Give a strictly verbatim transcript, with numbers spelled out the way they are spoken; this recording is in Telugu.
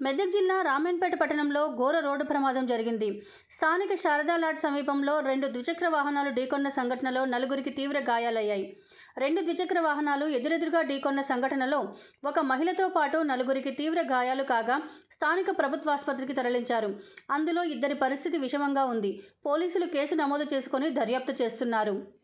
మెదక్ జిల్లా రామన్పేట పట్టణంలో ఘోర రోడ్డు ప్రమాదం జరిగింది. స్థానిక శారదా లాడ్ సమీపంలో రెండు ద్విచక్ర వాహనాలు ఢీకొన్న సంఘటనలో నలుగురికి తీవ్ర గాయాలయ్యాయి. రెండు ద్విచక్ర వాహనాలు ఎదురెదురుగా ఢీకొన్న సంఘటనలో ఒక మహిళతో పాటు నలుగురికి తీవ్ర గాయాలు కాగా స్థానిక ప్రభుత్వాసుపత్రికి తరలించారు. అందులో ఇద్దరి పరిస్థితి విషమంగా ఉంది. పోలీసులు కేసు నమోదు చేసుకుని దర్యాప్తు చేస్తున్నారు.